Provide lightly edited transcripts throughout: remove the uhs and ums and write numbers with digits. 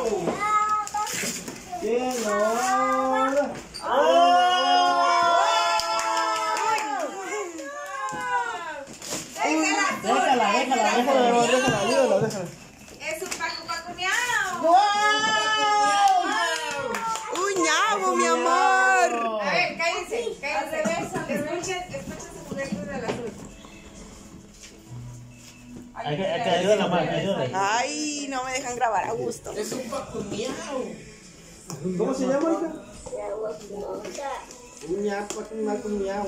¿Quién no? Déjala. Es un Paco miau. ¡Uy, ñavo, mi amor! A ver, cállense. Escuchen su juguete del azul. Hay que ayudarla más, ayúdale. Ay, no me dejan grabar a gusto. Es un Paco miau. ¿Cómo se llama, hija? Un ñapo, un Paco miau.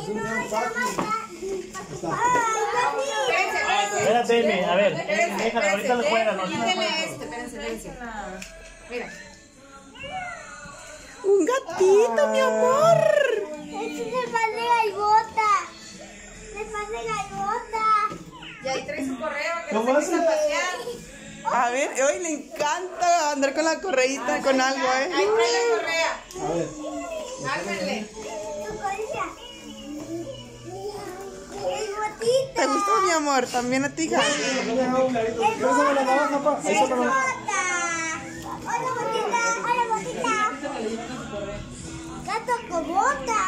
Espérate, a ver, déjala, ahorita lo juegan. Quítenle este, espérense. Mira. ¡Un gatito, mi amor! Este le pasa gaivota. Y ahí trae su correo que ¿Cómo no se hace? empieza a pasear. A ver, hoy le encanta andar con la correíta, con algo, Ahí trae la correa. A ver. Álmenle. ¿Te gustó, mi amor? ¿También a ti, hija? ¿Quieres saber la navaja, papá? Ahí está para... Hola, botita. Gato con bota.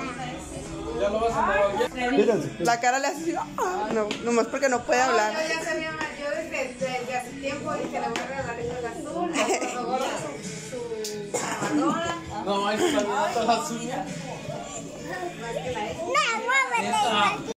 Fíjense. La cara le hace así, ah, no, nomás porque no puede hablar. Yo ya sabía más. Yo desde hace tiempo dije, le voy a regalar el azul. Luego su lavadora. No, ahí está todas las uñas. No, muévete.